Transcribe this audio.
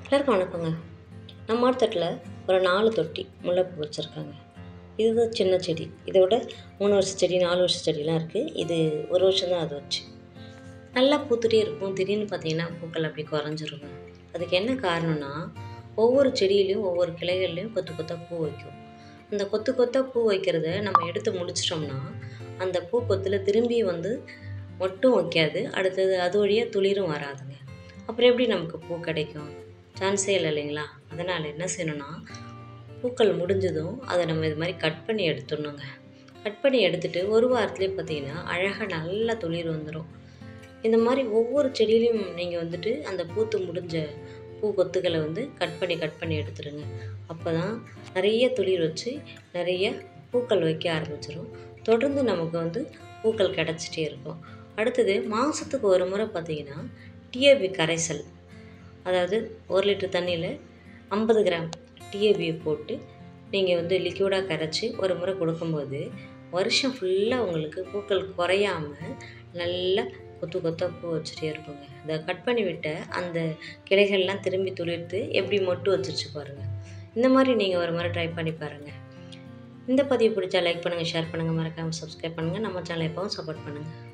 எல்லாருக்கும் வணக்கங்க. நம்ம மார்த்தட்டில் ஒரு 4 தொட்டி முல்லைப்பூ வச்சுருக்காங்க. இதுதான் சின்ன செடி. இதை விட 3 வருஷ செடி 4 வருஷ செடிலாம் இருக்குது. இது 1 வருஷம் தான் அது வச்சு. நல்லா பூத்துட்டே இருக்கும். திடீர்னு பார்த்தீங்கன்னா பூக்கள் அப்படி குறைஞ்சிருங்க. அதுக்கு என்ன காரணம்னா, ஒவ்வொரு செடியிலையும் ஒவ்வொரு கிளைகள்லையும் கொத்து கொத்தாக பூ வைக்கும். அந்த கொத்து கொத்தாக பூ வைக்கிறத நம்ம எடுத்து முடிச்சிட்டோம்னா, அந்த பூ கொத்தில் திரும்பி வந்து மட்டும் வைக்காது. அடுத்தது அது வழியாக துளிரும் வராதுங்க. அப்புறம் எப்படி நமக்கு பூ கிடைக்கும்? சான்ஸே இல்லை இல்லைங்களா? அதனால் என்ன செய்யணும்னா, பூக்கள் முடிஞ்சதும் அதை நம்ம இது மாதிரி கட் பண்ணி எடுத்துடணுங்க. கட் பண்ணி எடுத்துகிட்டு ஒரு வாரத்துலேயே பார்த்தீங்கன்னா அழகாக நல்லா துளிர் வந்துடும். இந்த மாதிரி ஒவ்வொரு செடியிலையும் நீங்கள் வந்துட்டு அந்த பூத்து முடிஞ்ச பூ கொத்துக்களை வந்து கட் பண்ணி எடுத்துடுங்க. அப்போ தான் நிறைய துளிர் வச்சு நிறைய பூக்கள் வைக்க ஆரம்பிச்சிடும். தொடர்ந்து நமக்கு வந்து பூக்கள் கிடச்சிட்டே இருக்கும். அடுத்தது மாதத்துக்கு ஒரு முறை பார்த்தீங்கன்னா டிஏபி கரைசல், அதாவது 1 லிட்டர் தண்ணியில் 50 கிராம் டிஏபியை போட்டு நீங்கள் வந்து லிக்யூடாக கரைச்சி ஒரு முறை கொடுக்கும்போது வருஷம் ஃபுல்லாக உங்களுக்கு பூக்கள் குறையாமல் நல்லா கொத்து கொத்தாக பூ வச்சுட்டே இருக்குங்க. அதை கட் பண்ணி விட்ட அந்த கிளைகள்லாம் திரும்பி துளிர்த்து எப்படி மொட்டு வச்சிருச்சு பாருங்கள். இந்த மாதிரி நீங்கள் ஒரு முறை ட்ரை பண்ணி பாருங்கள். இந்த பதிவு பிடிச்சா லைக் பண்ணுங்கள், ஷேர் பண்ணுங்கள், மறக்காமல் சப்ஸ்கிரைப் பண்ணுங்கள். நம்ம சேனலை எப்பவும் சப்போர்ட் பண்ணுங்கள்.